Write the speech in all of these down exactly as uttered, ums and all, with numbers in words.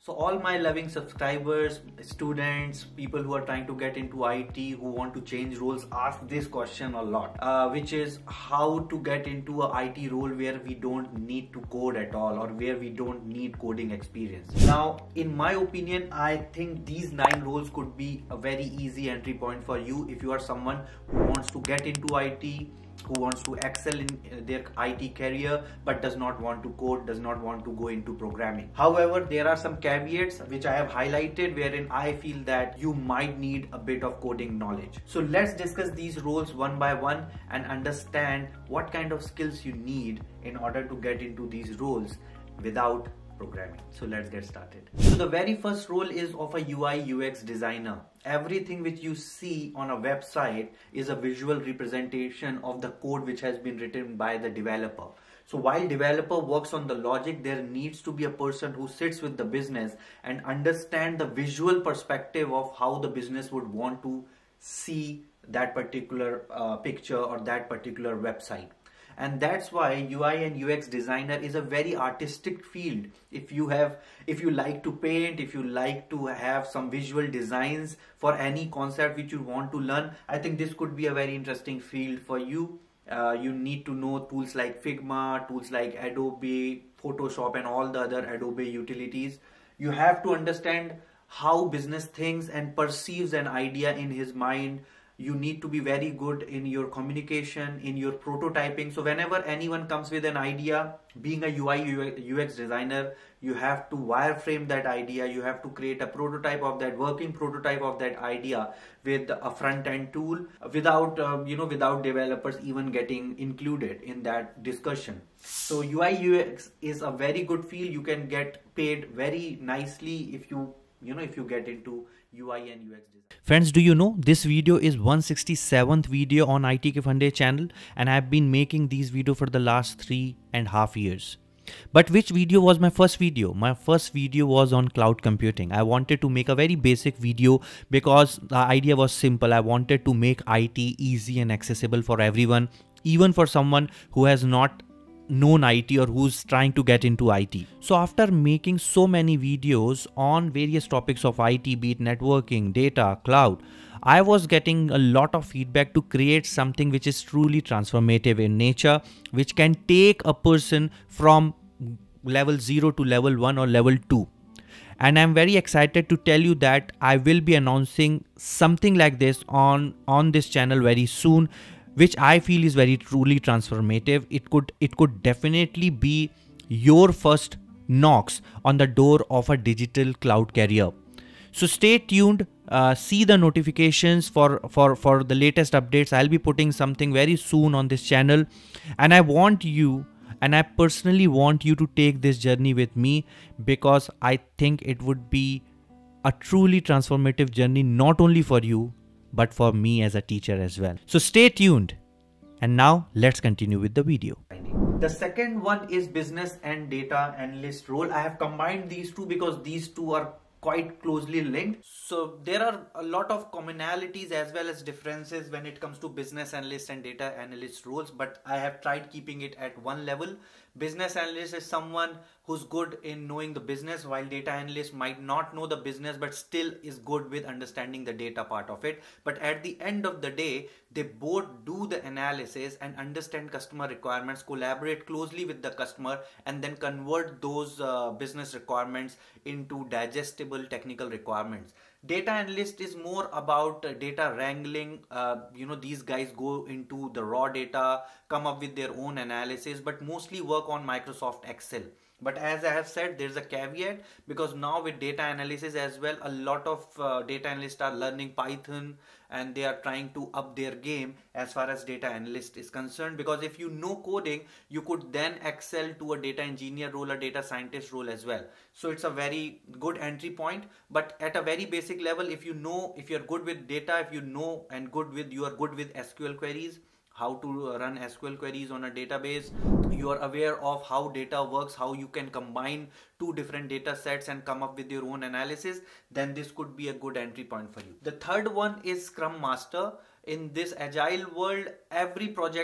So all my loving subscribers, students, people who are trying to get into I T, who want to change roles, ask this question a lot, uh, which is how to get into a I T role where we don't need to code at all, or where we don't need coding experience. Now, in my opinion, I think these nine roles could be a very easy entry point for you if you are someone who wants to get into I T, who wants to excel in their I T career but does not want to code, does not want to go into programming. However, there are some caveats which I have highlighted wherein I feel that you might need a bit of coding knowledge. So let's discuss these roles one by one and understand what kind of skills you need in order to get into these roles without programming. So let's get started. So the very first role is of a U I U X designer. Everything which you see on a website is a visual representation of the code which has been written by the developer. So while developer works on the logic, there needs to be a person who sits with the business and understand the visual perspective of how the business would want to see that particular uh, picture or that particular website. And that's why U I and U X designer is a very artistic field. If you have, if you like to paint, if you like to have some visual designs for any concept which you want to learn, I think this could be a very interesting field for you. Uh, you need to know tools like Figma, tools like Adobe, Photoshop, and all the other Adobe utilities. You have to understand how business thinks and perceives an idea in his mind. You need to be very good in your communication, in your prototyping. So whenever anyone comes with an idea, being a U I U X designer, you have to wireframe that idea. You have to create a prototype of that, working prototype of that idea with a front-end tool without, uh, you know, without developers even getting included in that discussion. So U I U X is a very good field. You can get paid very nicely if you, you know, if you get into U I and U X design. Friends, do you know this video is one hundred sixty-seventh video on I T K Funday channel, and I have been making these videos for the last three and a half years. But which video was my first video? My first video was on cloud computing. I wanted to make a very basic video because the idea was simple. I wanted to make I T easy and accessible for everyone, even for someone who has not known I T or who's trying to get into I T. So after making so many videos on various topics of I T, be it networking, data, cloud, I was getting a lot of feedback to create something which is truly transformative in nature, which can take a person from level zero to level one or level two. And I'm very excited to tell you that I will be announcing something like this on, on this channel very soon, which I feel is very truly transformative. It could it could definitely be your first knocks on the door of a digital cloud career. So stay tuned, uh, see the notifications for, for, for the latest updates. I'll be putting something very soon on this channel, and I want you, and I personally want you to take this journey with me, because I think it would be a truly transformative journey, not only for you, but for me as a teacher as well. So stay tuned. And now let's continue with the video. The second one is business and data analyst role. I have combined these two because these two are quite closely linked. So there are a lot of commonalities as well as differences when it comes to business analyst and data analyst roles, but I have tried keeping it at one level. Business analyst is someone who's good in knowing the business, while data analyst might not know the business but still is good with understanding the data part of it. But at the end of the day, they both do the analysis and understand customer requirements, collaborate closely with the customer, and then convert those uh, business requirements into digestible technical requirements. Data analyst is more about uh, data wrangling. Uh, you know, these guys go into the raw data, come up with their own analysis, but mostly work on Microsoft Excel. But as I have said, there's a caveat, because now with data analysis as well, a lot of uh, data analysts are learning Python, and they are trying to up their game as far as data analyst is concerned. Because if you know coding, you could then excel to a data engineer role, a data scientist role as well. So it's a very good entry point. But at a very basic level, if you know, if you're good with data, if you know and good with, you are good with S Q L queries, how to run S Q L queries on a database, you are aware of how data works, how you can combine two different data sets and come up with your own analysis, then this could be a good entry point for you. The third one is Scrum Master. In this agile world, every project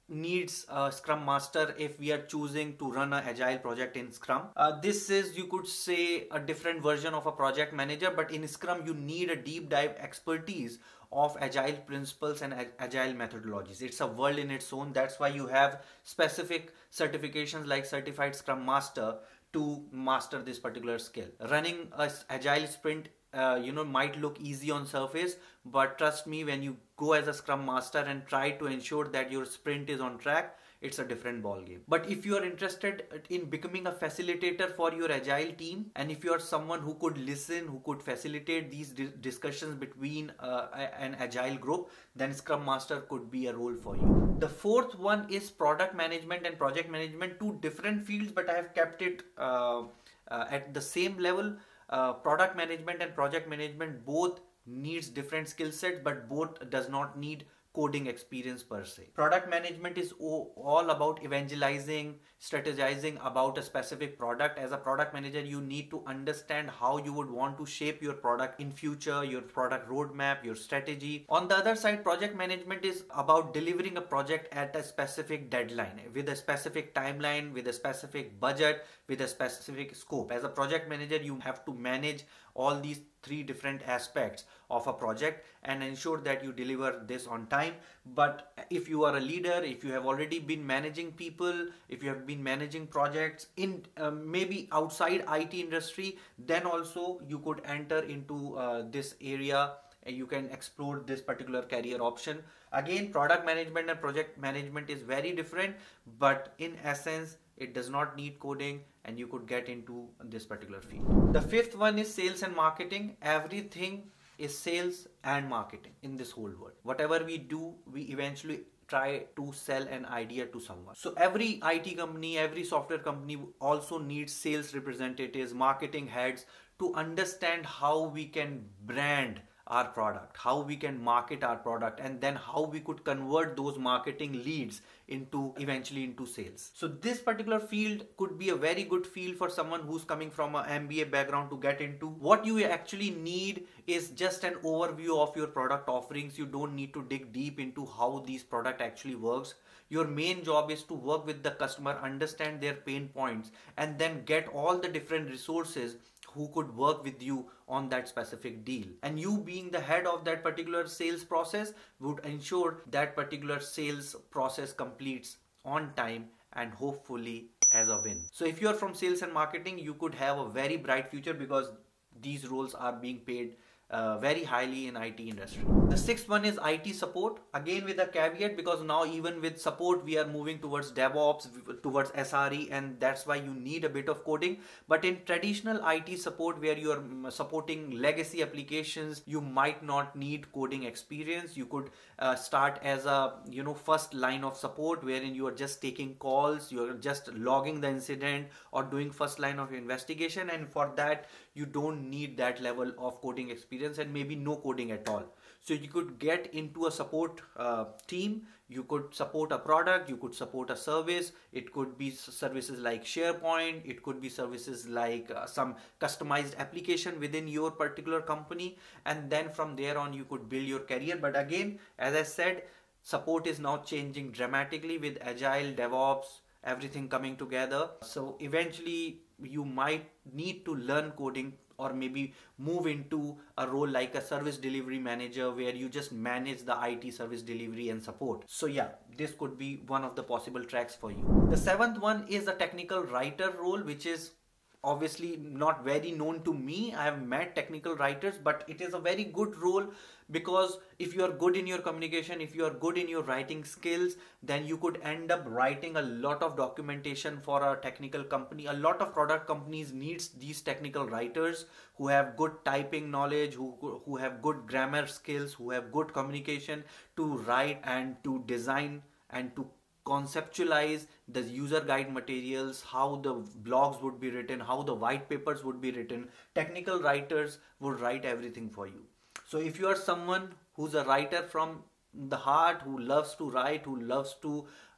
needs a Scrum Master if we are choosing to run an agile project in Scrum. Uh, this is, you could say, a different version of a project manager, but in Scrum you need a deep dive expertise of agile principles and agile methodologies. It's a world in its own. That's why you have specific certifications like Certified Scrum Master to master this particular skill. Running a agile sprint uh, you know might look easy on surface, but trust me, when you go as a Scrum Master and try to ensure that your sprint is on track, it's a different ball game. But if you are interested in becoming a facilitator for your agile team, and if you are someone who could listen, who could facilitate these di discussions between uh, an agile group, then Scrum Master could be a role for you. The fourth one is product management and project management, two different fields, but I have kept it uh, uh, at the same level. Uh, product management and project management both needs different skill sets, but both does not need coding experience per se. Product management is all about evangelizing, strategizing about a specific product. As a product manager, you need to understand how you would want to shape your product in future, your product roadmap, your strategy. On the other side, project management is about delivering a project at a specific deadline, with a specific timeline, with a specific budget, with a specific scope. As a project manager, you have to manage all these three different aspects of a project and ensure that you deliver this on time. But if you are a leader, if you have already been managing people, if you have been managing projects in uh, maybe outside I T industry, then also you could enter into uh, this area. You can explore this particular career option. Again, product management and project management is very different, but in essence it does not need coding, and you could get into this particular field. The fifth one is sales and marketing. Everything is sales and marketing in this whole world. Whatever we do, we eventually try to sell an idea to someone. So every I T company, every software company also needs sales representatives, marketing heads, to understand how we can brand our product, how we can market our product, and then how we could convert those marketing leads into eventually into sales. So this particular field could be a very good field for someone who's coming from an M B A background to get into. What you actually need is just an overview of your product offerings. You don't need to dig deep into how these product actually works. Your main job is to work with the customer, understand their pain points, and then get all the different resources who could work with you on that specific deal. And you being the head of that particular sales process would ensure that particular sales process completes on time and hopefully as a win. So if you are from sales and marketing, you could have a very bright future because these roles are being paid Uh, very highly in I T industry. The sixth one is I T support, again with a caveat, because now even with support we are moving towards DevOps, towards S R E, and that's why you need a bit of coding. But in traditional I T support, where you are supporting legacy applications, you might not need coding experience. You could uh, start as a you know first line of support, wherein you are just taking calls, you are just logging the incident or doing first line of investigation, and for that you don't need that level of coding experience and maybe no coding at all. So you could get into a support uh, team, you could support a product, you could support a service. It could be services like SharePoint, it could be services like uh, some customized application within your particular company, and then from there on you could build your career. But again, as I said, support is now changing dramatically with Agile, DevOps, everything coming together. So eventually you might need to learn coding, or maybe move into a role like a service delivery manager, where you just manage the I T service delivery and support. So yeah, this could be one of the possible tracks for you. The seventh one is a technical writer role, which is obviously not very known to me. I have met technical writers, but it is a very good role, because if you are good in your communication, if you are good in your writing skills, then you could end up writing a lot of documentation for a technical company. A lot of product companies needs these technical writers who have good typing knowledge, who who have good grammar skills, who have good communication, to write and to design and to conceptualize the user guide materials, how the blogs would be written, how the white papers would be written. Technical writers would write everything for you. So if you are someone who's a writer from the heart, who loves to write, who loves to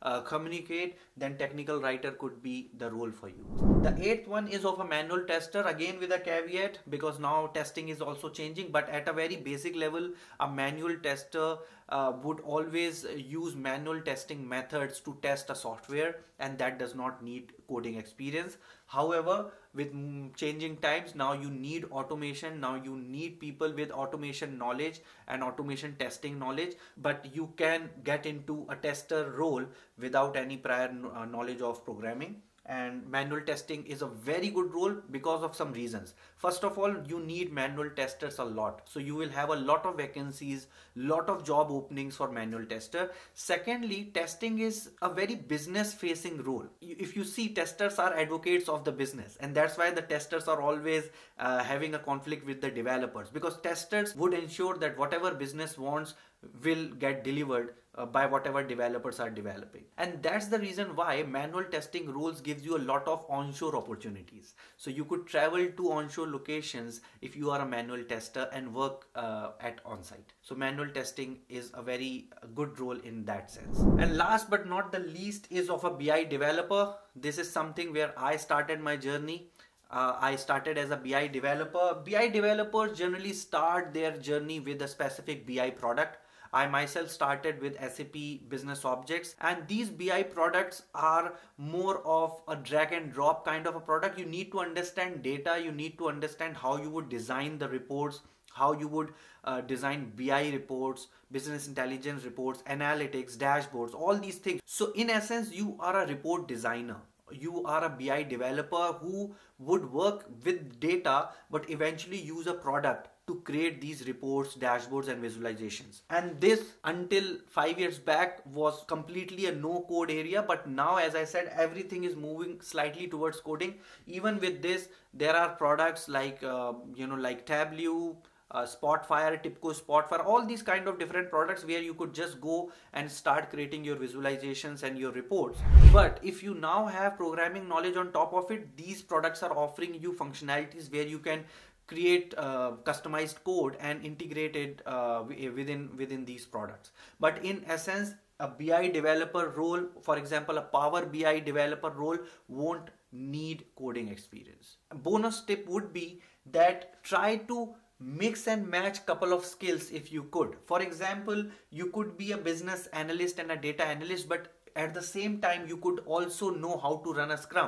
uh, communicate, then technical writer could be the role for you. The eighth one is of a manual tester, again with a caveat, because now testing is also changing, but at a very basic level, a manual tester uh, would always use manual testing methods to test a software, and that does not need coding experience. However, with changing times, now you need automation, now you need people with automation knowledge and automation testing knowledge, but you can get into a tester role without any prior knowledge of programming. And manual testing is a very good role because of some reasons. First of all, you need manual testers a lot, so you will have a lot of vacancies, lot of job openings for manual tester. Secondly, testing is a very business facing role. If you see, testers are advocates of the business, and that's why the testers are always uh, having a conflict with the developers, because testers would ensure that whatever business wants will get delivered uh, by whatever developers are developing. And that's the reason why manual testing roles gives you a lot of onshore opportunities. So you could travel to onshore locations if you are a manual tester and work uh, at on-site. So manual testing is a very good role in that sense. And last but not the least is of a B I developer. This is something where I started my journey. Uh, I started as a B I developer. B I developers generally start their journey with a specific B I product. I myself started with S A P Business Objects, and these B I products are more of a drag and drop kind of a product. You need to understand data, you need to understand how you would design the reports, how you would uh, design B I reports, business intelligence reports, analytics, dashboards, all these things. So in essence, you are a report designer. You are a B I developer who would work with data but eventually use a product to create these reports, dashboards and visualizations. And this until five years back was completely a no code area, but now, as I said, everything is moving slightly towards coding. Even with this, there are products like uh, you know like Tableau, Uh, Spotfire, Tipco Spotfire, all these kind of different products where you could just go and start creating your visualizations and your reports. But if you now have programming knowledge on top of it, these products are offering you functionalities where you can create uh, customized code and integrate it uh, within within these products. But in essence, a B I developer role, for example, a Power B I developer role, won't need coding experience. A bonus tip would be that try to mix and match couple of skills if you could. For example, you could be a business analyst and a data analyst, but at the same time you could also know how to run a Scrum.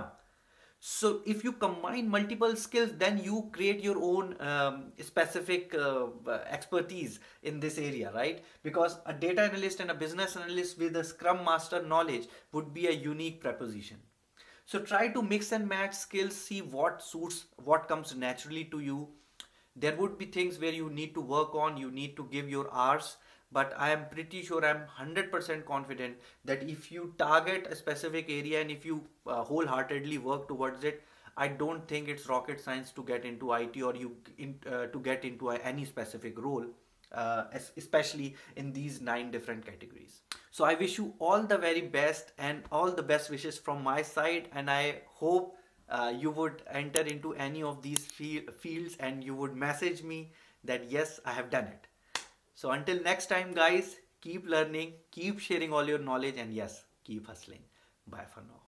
So if you combine multiple skills, then you create your own um, specific uh, expertise in this area, right? Because a data analyst and a business analyst with a Scrum Master knowledge would be a unique proposition. So try to mix and match skills, see what suits, what comes naturally to you. There would be things where you need to work on, you need to give your hours, but I am pretty sure, I'm one hundred percent confident that if you target a specific area and if you uh, wholeheartedly work towards it, I don't think it's rocket science to get into I T or you in, uh, to get into a, any specific role, uh, especially in these nine different categories. So I wish you all the very best and all the best wishes from my side, and I hope Uh, you would enter into any of these fields and you would message me that yes, I have done it. So until next time guys, keep learning, keep sharing all your knowledge, and yes, keep hustling. Bye for now.